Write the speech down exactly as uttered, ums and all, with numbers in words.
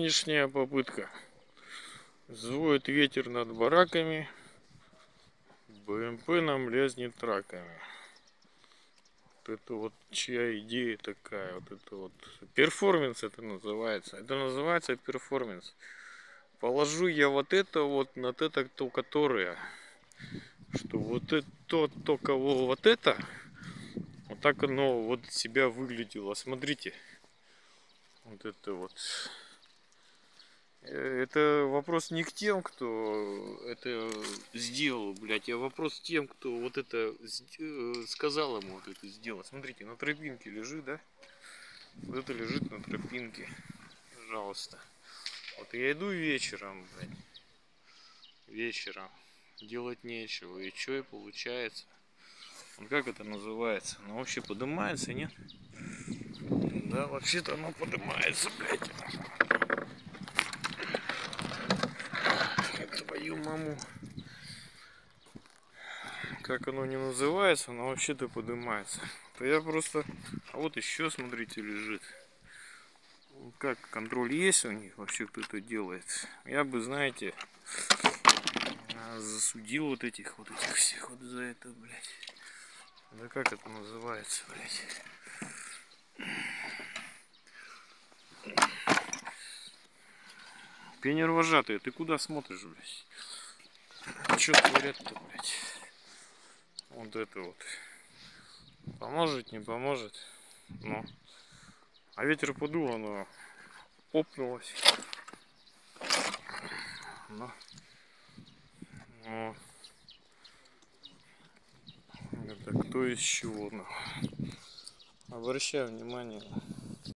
Сегодняшняя попытка. Взвоет ветер над бараками, БМП нам лязнет раками. Вот это вот чья идея такая? Вот это вот перформанс это называется. Это называется перформанс. Положу я вот это вот на это, то которое, что вот это то, то кого вот это, вот так оно вот себя выглядело. Смотрите, вот это вот. Это вопрос не к тем, кто это сделал, блядь, а вопрос тем, кто вот это сказал ему вот это сделать. Смотрите, на тропинке лежит, да? Вот это лежит на тропинке. Пожалуйста. Вот я иду вечером, блядь. Вечером. Делать нечего. И что и получается? Вот как это называется? Оно вообще поднимается, нет? Да, вообще-то оно поднимается, блядь. Твою маму. Как оно не называется, но вообще-то поднимается. То я просто... А вот еще, смотрите, лежит. Как контроль есть у них, вообще кто это делает. Я бы, знаете, засудил вот этих, вот этих всех вот за это, блядь. Да как это называется, блядь. Пионер-вожатый, ты куда смотришь, блядь? Что творят-то, блядь? Вот это вот. Поможет, не поможет. Ну. А ветер подул, оно опнулось. Ну. Ну. Это кто из чего? Обращаю внимание.